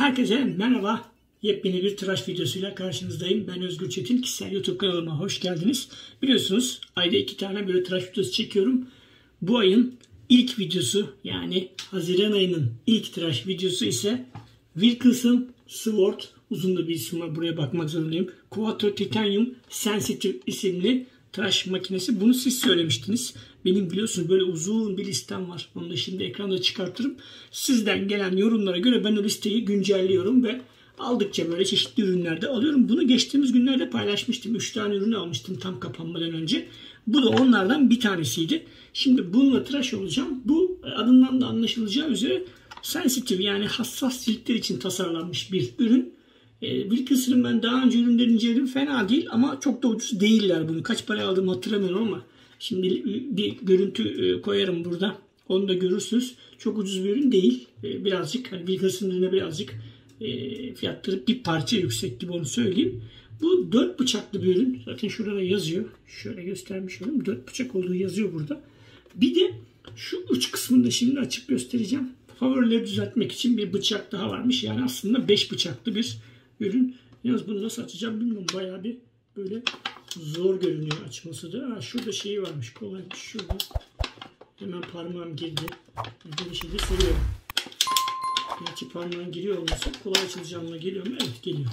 Herkese merhaba. Yepyeni bir tıraş videosuyla karşınızdayım. Ben Özgür Çetin. Kişisel YouTube kanalıma hoş geldiniz. Biliyorsunuz ayda 2 tane böyle tıraş videosu çekiyorum. Bu ayın ilk videosu, yani Haziran ayının ilk tıraş videosu ise Wilkinson Sword, uzun da bir isim var, buraya bakmak zorundayım. Quattro Titanium Sensitive isimli tıraş makinesi. Bunu siz söylemiştiniz. Benim biliyorsunuz böyle uzun bir listem var. Onu da şimdi ekranda çıkartırım. Sizden gelen yorumlara göre ben o listeyi güncelliyorum ve aldıkça böyle çeşitli ürünlerde alıyorum. Bunu geçtiğimiz günlerde paylaşmıştım. 3 tane ürünü almıştım tam kapanmadan önce. Bu da onlardan bir tanesiydi. Şimdi bununla tıraş olacağım. Bu adından da anlaşılacağı üzere sensitive, yani hassas ciltler için tasarlanmış bir ürün. Wilkinson'ın ben daha önce ürünlerini inceledim. Fena değil ama çok da ucuz değiller bunu. Kaç para aldığımı hatırlamıyorum ama şimdi bir görüntü koyarım burada. Onu da görürsünüz. Çok ucuz bir ürün değil. Birazcık hani Wilkinson'ın ürüne birazcık fiyatları bir parça yüksek gibi, onu söyleyeyim. Bu 4 bıçaklı bir ürün. Zaten şurada yazıyor. Şöyle göstermiş olayım. 4 bıçak olduğu yazıyor burada. Bir de şu uç kısmını da şimdi açıp göstereceğim. Favorileri düzeltmek için bir bıçak daha varmış. Yani aslında 5 bıçaklı bir ürün. Yalnız bunu nasıl açacağım bilmiyorum. Bayağı bir böyle zor görünüyor açması da. Şurada şeyi varmış. Kolaymış. Şurada. Hemen parmağım girdi. Bir şey de soruyorum. Gerçi parmağın giriyor olmasa kolay açılacağına geliyor mu? Evet, geliyor.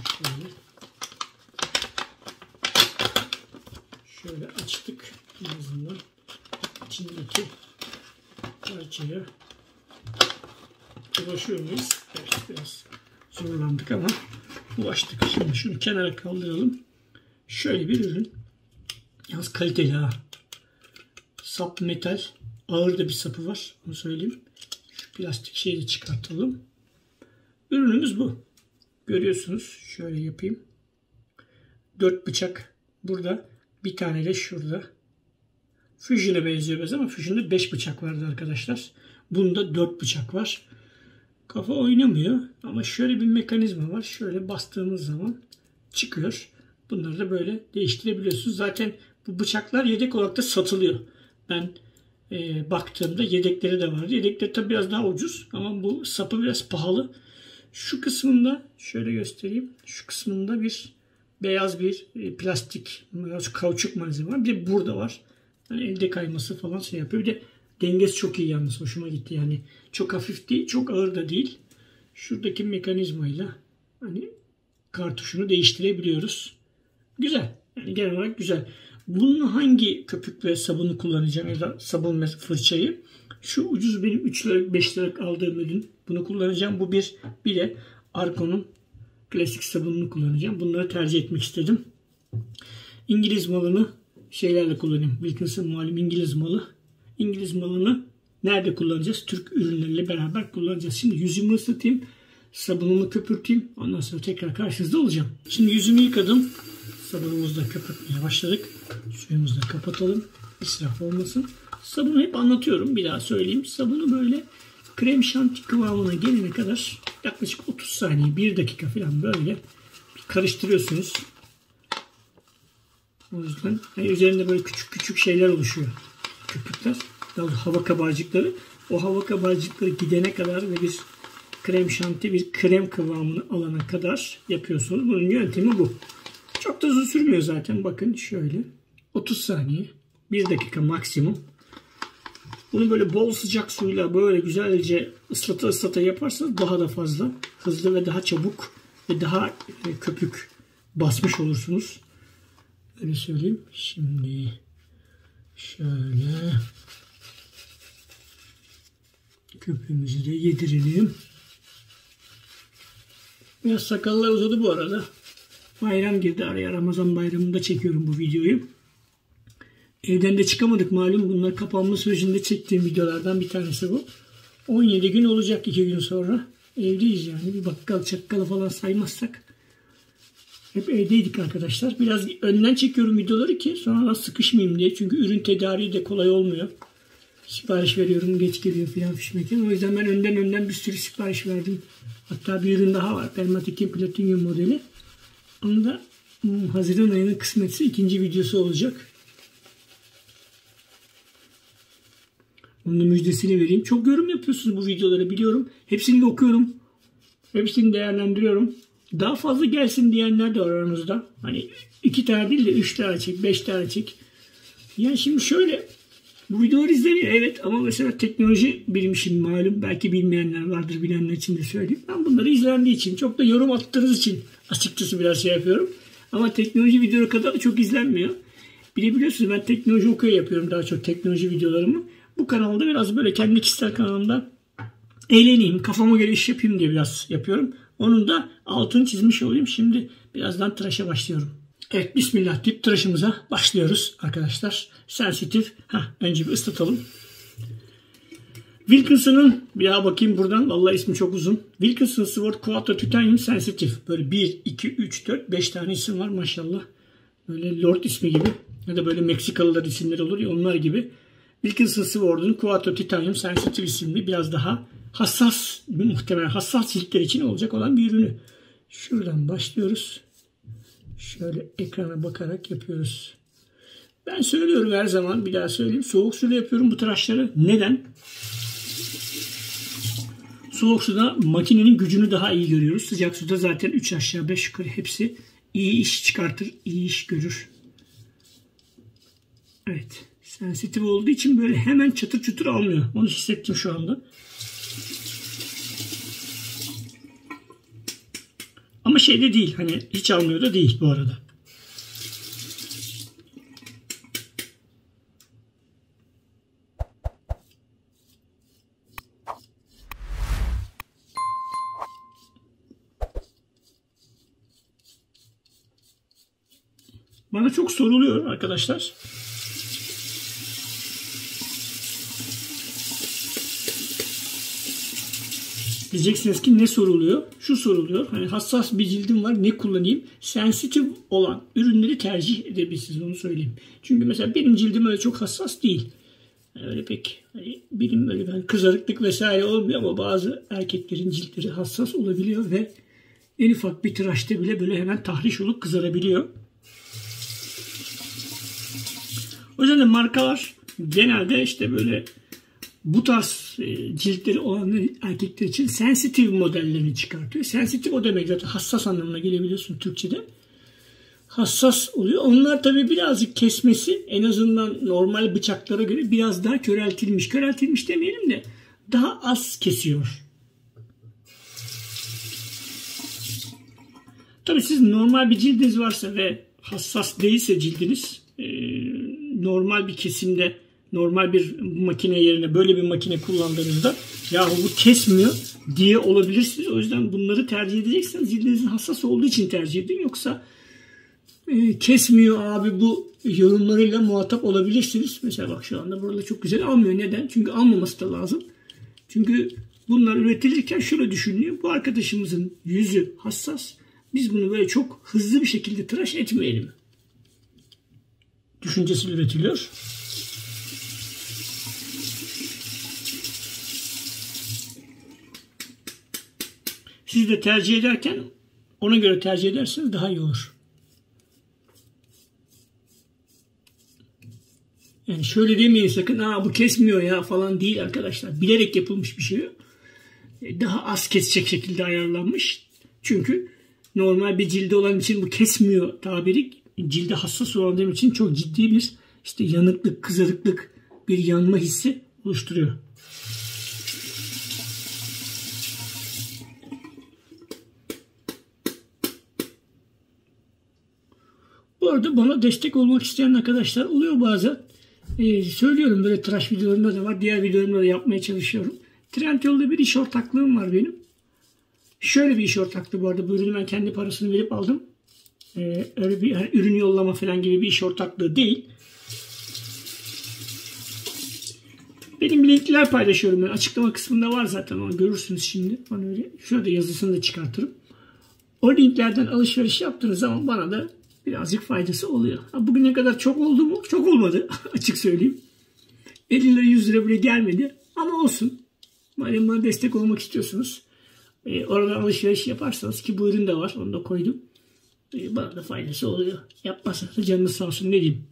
Şöyle açtık. En azından içindeki parçaya ulaşıyor muyuz? Evet, biraz zorlandık ama ulaştık. Şimdi şunu kenara kaldıralım. Şöyle bir ürün. Yalnız kaliteli ha. Sap metal. Ağır da bir sapı var. Onu söyleyeyim. Şu plastik şeyi de çıkartalım. Ürünümüz bu. Görüyorsunuz. Şöyle yapayım. 4 bıçak burada. Bir tane de şurada. Fusion'a benziyor biraz ama Fusion'da 5 bıçak vardı arkadaşlar. Bunda 4 bıçak var. Kafa oynamıyor ama şöyle bir mekanizma var. Şöyle bastığımız zaman çıkıyor. Bunları da böyle değiştirebiliyorsunuz. Zaten bu bıçaklar yedek olarak da satılıyor. Ben baktığımda yedekleri de vardı. Yedekleri tabi biraz daha ucuz ama bu sapı biraz pahalı. Şu kısmında şöyle göstereyim. Şu kısmında bir beyaz bir plastik, kauçuk malzeme var. Bir de burada var. Yani elde kayması falan şey yapıyor. Bir de dengesi çok iyi yalnız. Hoşuma gitti yani. Çok hafif değil, çok ağır da değil. Şuradaki mekanizmayla hani kartuşunu değiştirebiliyoruz. Güzel. Yani genel olarak güzel. Bunun hangi köpük ve sabunu kullanacağım ya da sabun ve fırçayı? Şu ucuz benim 3 liralık 5 liralık aldığım ürün. Bunu kullanacağım. Bu bir de Arko'nun klasik sabununu kullanacağım. Bunları tercih etmek istedim. İngiliz malını şeylerle kullanayım. Wilkinson malum İngiliz malı. İngiliz malını nerede kullanacağız? Türk ürünleriyle beraber kullanacağız. Şimdi yüzümü ısıtayım. Sabunumu köpürteyim. Ondan sonra tekrar karşınızda olacağım. Şimdi yüzümü yıkadım. Sabunumuzu da köpürtmeye başladık. Suyumuzu da kapatalım. İsraf olmasın. Sabunu hep anlatıyorum. Bir daha söyleyeyim. Sabunu böyle krem şanti kıvamına gelene kadar yaklaşık 30 saniye, 1 dakika falan böyle bir karıştırıyorsunuz. O yüzden üzerinde böyle küçük küçük şeyler oluşuyor. Köpükler. Hava kabarcıkları. O hava kabarcıkları gidene kadar ve bir krem şanti, bir krem kıvamını alana kadar yapıyorsunuz. Bunun yöntemi bu. Çok da uzun sürmüyor zaten. Bakın şöyle. 30 saniye. 1 dakika maksimum. Bunu böyle bol sıcak suyla böyle güzelce ıslata yaparsanız daha da fazla hızlı ve daha çabuk ve daha köpük basmış olursunuz. Öyle söyleyeyim. Şimdi şöyle köpüğümüzü de yedirelim. Biraz sakallar uzadı bu arada. Bayram girdi araya. Ramazan bayramında çekiyorum bu videoyu. Evden de çıkamadık malum. Bunlar kapanma sürecinde çektiğim videolardan bir tanesi bu. 17 gün olacak 2 gün sonra. Evdeyiz yani. Bir bakkal çakkalı falan saymazsak. Hep evdeydik arkadaşlar. Biraz önden çekiyorum videoları ki sonra sıkışmayayım diye. Çünkü ürün tedariği de kolay olmuyor. Sipariş veriyorum. Geç geliyor filan fişmeken. O yüzden ben önden bir sürü sipariş verdim. Hatta bir ürün daha var. Permatekin Platinum modeli. Onu da Haziran ayının kısmetse 2. videosu olacak. Onun da müjdesini vereyim. Çok yorum yapıyorsunuz bu videolara, biliyorum. Hepsini de okuyorum. Hepsini değerlendiriyorum. Daha fazla gelsin diyenler de var aranızda. Hani 2 tane değil de 3 tane çek, 5 tane çek. Yani şimdi şöyle, bu videoları izleniyor evet, ama mesela teknoloji benim işim malum. Belki bilmeyenler vardır, bilenler için de söyleyeyim. Ben bunları izlendiği için, çok da yorum attığınız için açıkçası biraz şey yapıyorum. Ama teknoloji videoları kadar da çok izlenmiyor. Bir de biliyorsunuz ben teknoloji okuyor yapıyorum daha çok teknoloji videolarımı. Bu kanalda biraz böyle kendi kişisel kanalımda eğleneyim, kafama göre iş yapayım diye biraz yapıyorum. Onun da altını çizmiş olayım. Şimdi birazdan tıraşa başlıyorum. Evet, bismillah deyip tıraşımıza başlıyoruz arkadaşlar. Sensitif. Önce bir ıslatalım. Wilkinson'ın, bir daha bakayım buradan. Vallahi ismi çok uzun. Wilkinson Sword Quattro Titanium Sensitive. Böyle 1, 2, 3, 4, 5 tane isim var maşallah. Böyle Lord ismi gibi. Ya da böyle Meksikalılar isimleri olur ya, onlar gibi. Wilkinson Sword'un Quattro Titanium Sensitive isimli, biraz daha hassas, muhtemelen hassas ciltler için olacak olan bir ürünü. Şuradan başlıyoruz. Şöyle ekrana bakarak yapıyoruz. Ben söylüyorum her zaman, bir daha söyleyeyim. Soğuk suyla yapıyorum bu tıraşları. Neden? Soğuk suda makinenin gücünü daha iyi görüyoruz. Sıcak suda zaten 3 aşağı 5 yukarı hepsi iyi iş çıkartır, iyi iş görür. Evet. Sensitif olduğu için böyle hemen çatır çutur almıyor. Onu hissettim şu anda. Ama şeyde değil, hani hiç almıyor da değil bu arada. Bana çok soruluyor arkadaşlar. Diyeceksiniz ki ne soruluyor? Şu soruluyor. Hani hassas bir cildim var, ne kullanayım? Sensitif olan ürünleri tercih edebilirsiniz, onu söyleyeyim. Çünkü mesela benim cildim öyle çok hassas değil. Yani öyle pek benim öyle kızarıklık vesaire olmuyor, ama bazı erkeklerin ciltleri hassas olabiliyor ve en ufak bir tıraşta bile böyle hemen tahriş olup kızarabiliyor. O yüzden de markalar genelde işte böyle bu tarz ciltleri olan erkekler için sensitive modellerini çıkartıyor. Sensitive o demek zaten hassas anlamına gelebiliyorsun Türkçe'de. Hassas oluyor. Onlar tabii birazcık kesmesi en azından normal bıçaklara göre biraz daha köreltilmiş. Köreltilmiş demeyelim de daha az kesiyor. Tabii siz normal bir cildiniz varsa ve hassas değilse cildiniz, normal bir kesimde normal bir makine yerine böyle bir makine kullandığınızda yahu bu kesmiyor diye olabilirsiniz. O yüzden bunları tercih edecekseniz cildinizin hassas olduğu için tercih edin. Yoksa kesmiyor abi bu yorumlarıyla muhatap olabilirsiniz. Mesela bak şu anda burada çok güzel almıyor. Neden? Çünkü almaması da lazım. Çünkü bunlar üretilirken şöyle düşünülüyor. Bu arkadaşımızın yüzü hassas. Biz bunu böyle çok hızlı bir şekilde tıraş etmeyelim düşüncesiyle üretiliyor. Siz de tercih ederken ona göre tercih ederseniz daha iyi olur. Yani şöyle demeyin sakın, bu kesmiyor ya falan değil arkadaşlar. Bilerek yapılmış bir şey. Daha az kesecek şekilde ayarlanmış. Çünkü normal bir cildi olan için bu kesmiyor tabiri, cilde hassas olan için çok ciddi bir işte yanıklık, kızarıklık, bir yanma hissi oluşturuyor. Bu arada bana destek olmak isteyen arkadaşlar oluyor bazen. Söylüyorum, böyle tıraş videolarımda da var. Diğer videolarımda da yapmaya çalışıyorum. Trendyol'da bir iş ortaklığım var benim. Şöyle bir iş ortaklığı bu arada. Bu ürünü ben kendi parasını verip aldım. Öyle bir ürün yollama falan gibi bir iş ortaklığı değil. Benim linkler paylaşıyorum. Ben açıklama kısmında var zaten. Onu görürsünüz şimdi. Bana öyle şurada yazısını da çıkartırım. O linklerden alışveriş yaptığınız zaman bana da birazcık faydası oluyor. Bugüne kadar çok oldu mu? Çok olmadı. Açık söyleyeyim. 50 lira 100 lira bile gelmedi. Ama olsun. Madem bana destek olmak istiyorsunuz, oradan alışveriş yaparsanız, ki bu ürün de var. Onu da koydum. Bana da faydası oluyor. Yapmazsanız da canınız sağ olsun, ne diyeyim.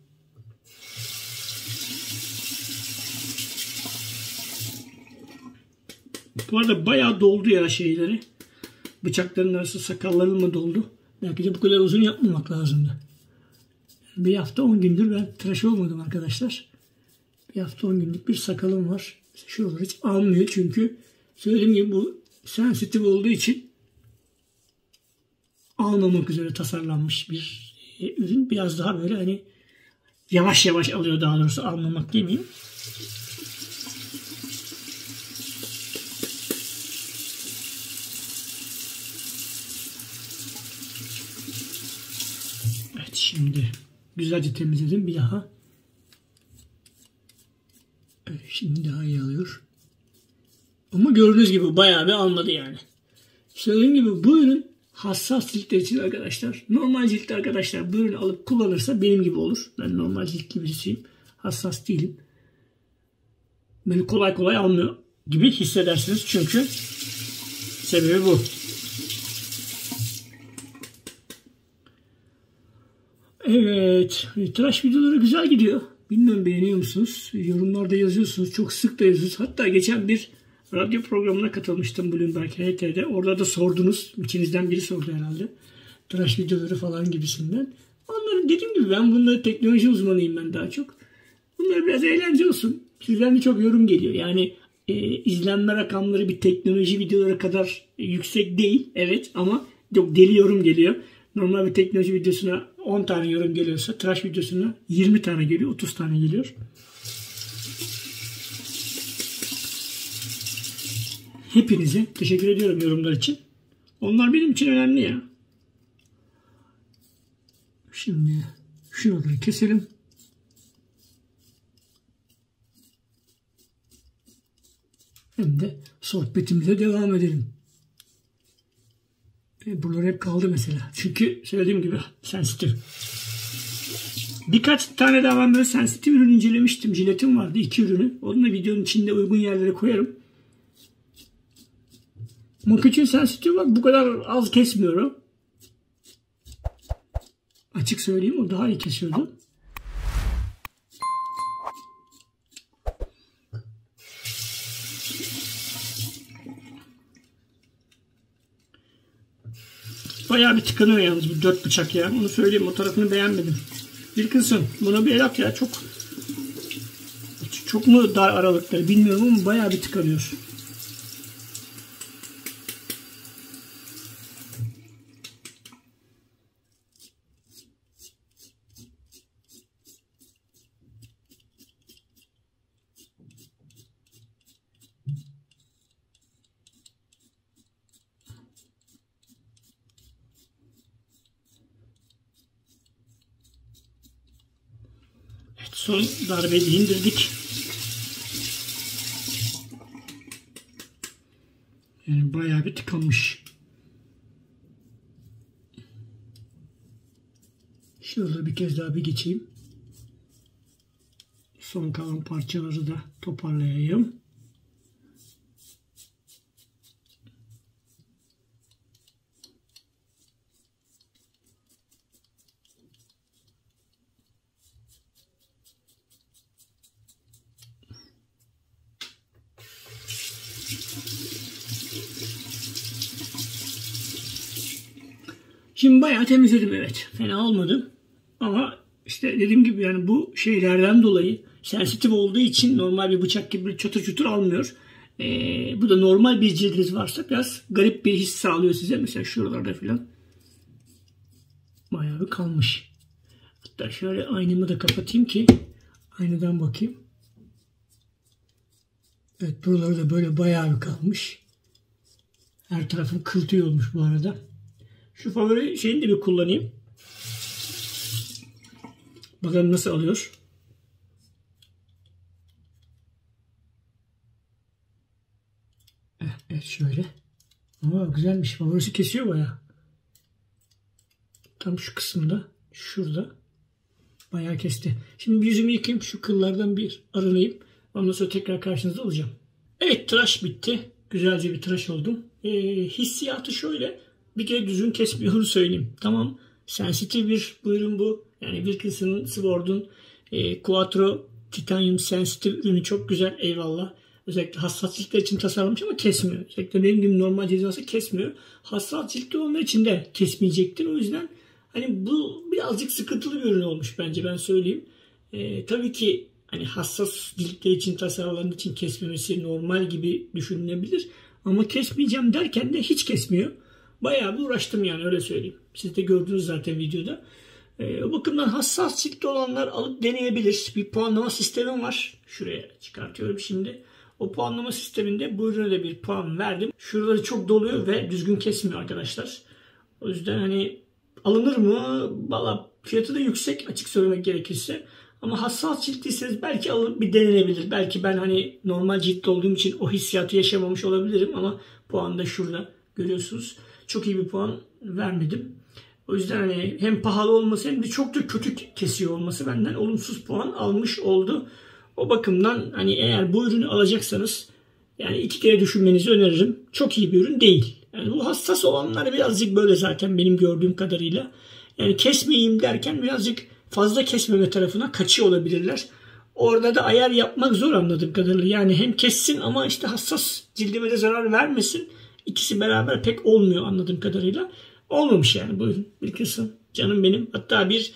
Bu arada bayağı doldu ya şeyleri. bıçakların arası sakallarım doldu. Belki de bu kadar uzun yapmamak lazımdı. Bir hafta 10 gündür ben tıraş olmadım arkadaşlar. Bir hafta 10 günlük bir sakalım var. Şuraları hiç almıyor çünkü söylediğim gibi bu sensitif olduğu için almamak üzere tasarlanmış bir ürün. Biraz daha böyle hani yavaş yavaş alıyor, daha doğrusu almamak demeyeyim. Evet, şimdi güzelce temizledim bir daha. Evet, şimdi daha iyi alıyor. Ama gördüğünüz gibi bayağı bir almadı yani. Söylediğim gibi bu ürün hassas ciltler için arkadaşlar. Normal ciltli arkadaşlar bu ürünü alıp kullanırsa benim gibi olur. Ben normal ciltli birisiyim. Hassas değilim. Beni kolay kolay almıyor gibi hissedersiniz. Çünkü sebebi bu. Evet. Tıraş videoları güzel gidiyor. Bilmiyorum, beğeniyor musunuz? Yorumlarda yazıyorsunuz. Çok sık da yazıyorsunuz. Hatta geçen bir radyo programına katılmıştım, Bloomberg HT'de. Orada da sordunuz. İçinizden biri sordu herhalde. Tıraş videoları falan gibisinden. Onları dediğim gibi ben bunları teknoloji uzmanıyım ben daha çok. Bunlar biraz eğlence olsun. Sizden de çok yorum geliyor. Yani izlenme rakamları bir teknoloji videoları kadar yüksek değil. Evet, ama çok deli yorum geliyor. Normal bir teknoloji videosuna 10 tane yorum geliyorsa tıraş videosuna 20 tane geliyor, 30 tane geliyor. Hepinize teşekkür ediyorum yorumlar için. Onlar benim için önemli ya. Şimdi şuraları keselim. Hem de sohbetimize devam edelim. Buralar hep kaldı mesela. Çünkü söylediğim gibi sensitif. Birkaç tane daha ben böyle sensitif ürün incelemiştim. Jiletim vardı, 2 ürünü. Onu da videonun içinde uygun yerlere koyarım. Makyajın sensitif var. Bu kadar az kesmiyorum. Açık söyleyeyim, o daha iyi kesiyordu. Bayağı bir tıkanıyor yalnız bu 4 bıçak ya. Onu söyleyeyim, o tarafını beğenmedim. Wilkinson, buna bir el at ya. Çok mu dar aralıkları bilmiyorum ama bayağı bir tıkanıyor. Evet, son darbeyi indirdik. Yani bayağı bir tıkanmış. Şurada bir kez daha bir geçeyim. Son kalan parçaları da toparlayayım. Şimdi bayağı temizledim, evet. Fena olmadı. Ama işte dediğim gibi yani bu şeylerden dolayı sensitif olduğu için normal bir bıçak gibi çatır çutur almıyor. Bu da normal bir cildiniz varsa biraz garip bir his sağlıyor size. Mesela şuralarda falan bayağı bir kalmış. Hatta şöyle aynamı da kapatayım ki aynadan bakayım. Evet, buraları da böyle bayağı bir kalmış. Her tarafım kıl tüy olmuş bu arada. Şu favori şeyini de bir kullanayım. Bakalım nasıl alıyor. Evet, şöyle. Ama güzelmiş. Favorisi kesiyor bayağı. Tam şu kısımda. Şurada. Bayağı kesti. Şimdi bir yüzümü yıkayayım. Şu kıllardan bir arınayım. Ondan sonra tekrar karşınızda olacağım. Evet, tıraş bitti. Güzelce bir tıraş oldum. Hissiyatı şöyle. Bir kere düzgün kesmiyor, onu söyleyeyim. Tamam. Sensitif bir ürün bu. Yani Wilkinson'ın Sword'un Quattro Titanium sensitif ürünü çok güzel. Eyvallah. Özellikle hassas ciltler için tasarlanmış ama kesmiyor. Özellikle benim gibi normal cezası kesmiyor. Hassas ciltli olanlar için de kesmeyecektir. O yüzden hani bu birazcık sıkıntılı bir ürün olmuş bence, ben söyleyeyim. Tabii ki hani hassas ciltler için tasarlandığı için kesmemesi normal gibi düşünülebilir. Ama kesmeyeceğim derken de hiç kesmiyor. Bayağı bir uğraştım yani, öyle söyleyeyim. Siz de gördünüz zaten videoda. O bakımdan hassas ciltli olanlar alıp deneyebilir. Bir puanlama sistemim var. Şuraya çıkartıyorum şimdi. O puanlama sisteminde bu ürüne de bir puan verdim. Şuraları çok doluyor ve düzgün kesmiyor arkadaşlar. O yüzden hani alınır mı? Valla fiyatı da yüksek açık söylemek gerekirse. Ama hassas ciltliyseniz belki alınıp bir denenebilir. Belki ben hani normal ciltli olduğum için o hissiyatı yaşamamış olabilirim ama puan da şurada görüyorsunuz. Çok iyi bir puan vermedim. O yüzden hani hem pahalı olması hem de çok da kötü kesiyor olması benden olumsuz puan almış oldu. O bakımdan hani eğer bu ürünü alacaksanız yani 2 kere düşünmenizi öneririm. Çok iyi bir ürün değil. Yani bu hassas olanlar birazcık böyle zaten benim gördüğüm kadarıyla. Yani kesmeyeyim derken birazcık fazla kesmeme tarafına kaçıyor olabilirler. Orada da ayar yapmak zor anladığım kadarıyla. Yani hem kessin ama işte hassas cildime de zarar vermesin. İkisi beraber pek olmuyor anladığım kadarıyla. Olmamış yani bu ürün. Wilkinson canım benim. Hatta bir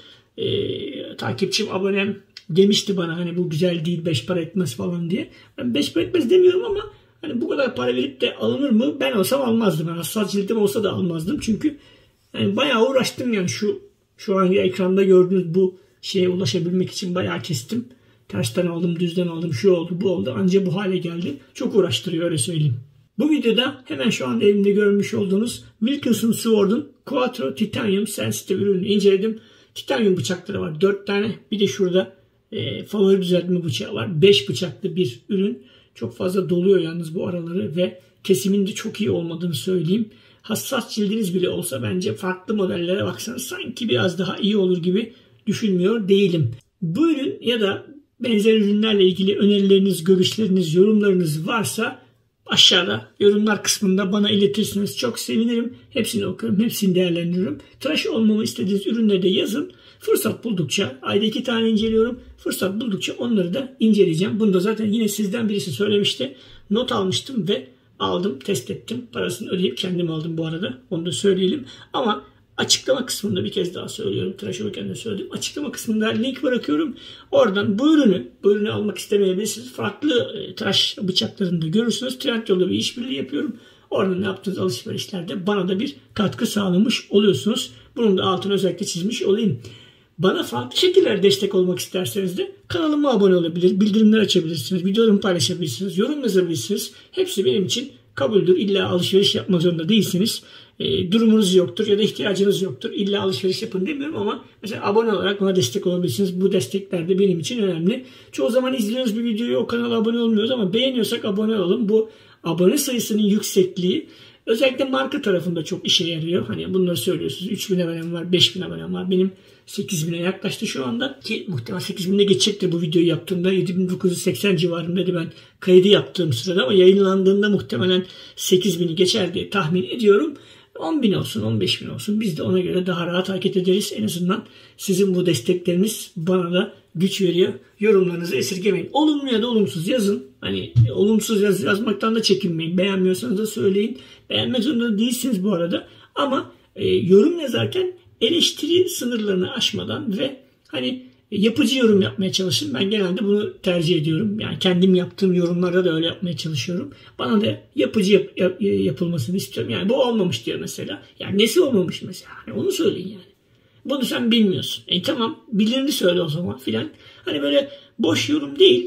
takipçim, abonem demişti bana hani bu güzel değil, 5 para etmez falan diye. Ben 5 para etmez demiyorum ama hani bu kadar para verip de alınır mı? Ben olsam almazdım. Yani hassas cildim olsa da almazdım. Çünkü yani bayağı uğraştım yani şu an ekranda gördüğünüz bu şeye ulaşabilmek için bayağı kestim. Tersten aldım, düzden aldım, şu oldu, bu oldu. Anca bu hale geldi. Çok uğraştırıyor, öyle söyleyeyim. Bu videoda hemen şu anda elimde görmüş olduğunuz Wilkinson Sword'un Quattro Titanium Sensitive ürününü inceledim. Titanium bıçakları var 4 tane. Bir de şurada favori düzeltme bıçağı var. 5 bıçaklı bir ürün. Çok fazla doluyor yalnız bu araları ve kesimin de çok iyi olmadığını söyleyeyim. Hassas cildiniz bile olsa bence farklı modellere baksanız sanki biraz daha iyi olur gibi düşünmüyor değilim. Bu ürün ya da benzer ürünlerle ilgili önerileriniz, görüşleriniz, yorumlarınız varsa aşağıda yorumlar kısmında bana iletirseniz çok sevinirim. Hepsini okuyorum, hepsini değerlendiriyorum. Tıraş olmamı istediğiniz ürünleri de yazın. Fırsat buldukça, ayda 2 tane inceliyorum. Fırsat buldukça onları da inceleyeceğim. Bunu da zaten yine sizden birisi söylemişti. Not almıştım ve aldım, test ettim. Parasını ödeyip kendim aldım bu arada. Onu da söyleyelim. Ama açıklama kısmında bir kez daha söylüyorum. Tıraş olurken de söyledim. Açıklama kısmında link bırakıyorum. Oradan bu ürünü almak istemeyebilirsiniz. Farklı tıraş bıçaklarını da görürsünüz. Trendyol'da bir işbirliği yapıyorum. Oradan yaptığınız alışverişlerde bana da bir katkı sağlamış oluyorsunuz. Bunun da altını özellikle çizmiş olayım. Bana farklı şekillerde destek olmak isterseniz de kanalıma abone olabilir, bildirimler açabilirsiniz, videolarımı paylaşabilirsiniz, yorum yazabilirsiniz. Hepsi benim için kabuldür. İlla alışveriş yapmak zorunda değilsiniz. Durumunuz yoktur ya da ihtiyacınız yoktur. İlla alışveriş yapın demiyorum ama mesela abone olarak bana destek olabilirsiniz. Bu destekler de benim için önemli. Çoğu zaman izliyoruz bir videoyu, o kanala abone olmuyoruz ama beğeniyorsak abone olalım. Bu abone sayısının yüksekliği özellikle marka tarafında çok işe yarıyor. Hani bunları söylüyorsunuz. 3000 abonem var, 5000 abonem var. Benim 8000'e yaklaştı şu anda. Ki muhtemelen 8000'e geçecektir bu videoyu yaptığımda. 7980 civarındaydı ben kaydı yaptığım sırada ama yayınlandığında muhtemelen 8000'i geçer diye tahmin ediyorum. 10.000 olsun, 15.000 olsun. Biz de ona göre daha rahat hareket ederiz. En azından sizin bu destekleriniz bana da güç veriyor. Yorumlarınızı esirgemeyin. Olumlu ya da olumsuz yazın. Hani olumsuz yazmaktan da çekinmeyin. Beğenmiyorsanız da söyleyin. Beğenmek zorunda değilsiniz bu arada. Ama yorum yazarken eleştiri sınırlarını aşmadan ve hani yapıcı yorum yapmaya çalışın. Ben genelde bunu tercih ediyorum. Yani kendim yaptığım yorumlarda da öyle yapmaya çalışıyorum. Bana da yapıcı yapılmasını istiyorum. Yani bu olmamış diyor mesela. Yani nesi olmamış mesela? Hani onu söyleyin yani. Bunu sen bilmiyorsun. Tamam, bilirini söyle o zaman filan. Hani böyle boş yorum değil,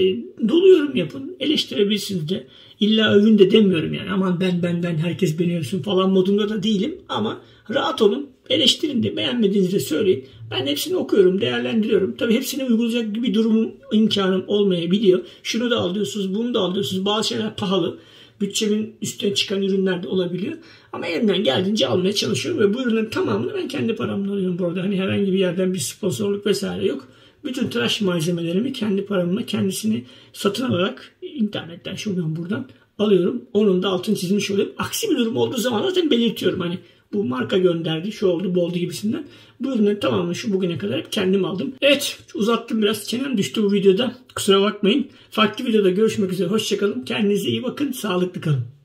dolu yorum yapın. Eleştirebilirsiniz de. İlla övün de demiyorum yani. Aman ben herkes beni övsün falan modunda da değilim. Ama rahat olun. Eleştirin de, beğenmediğinizi de söyleyin. Ben hepsini okuyorum, değerlendiriyorum. Tabii hepsini uygulayacak gibi durumum, imkanım olmayabiliyor. Şunu da alıyorsunuz, bunu da alıyorsunuz. Bazı şeyler pahalı. Bütçemin üstüne çıkan ürünler de olabiliyor. Ama elimden geldiğince almaya çalışıyorum. Ve bu ürünlerin tamamını ben kendi paramla alıyorum bu arada. Hani herhangi bir yerden bir sponsorluk vesaire yok. Bütün tıraş malzemelerimi kendi paramla kendisini satın alarak internetten, şuradan buradan alıyorum. Onun da altını çizmiş oluyorum. Aksi bir durum olduğu zaman zaten belirtiyorum. Hani Bu marka gönderdi. Şu oldu, bu oldu gibisinden. Bu ürünlerin tamamını şu bugüne kadar hep kendim aldım. Evet, uzattım biraz. Çenem düştü bu videoda. Kusura bakmayın. Farklı videoda görüşmek üzere. Hoşçakalın. Kendinize iyi bakın. Sağlıklı kalın.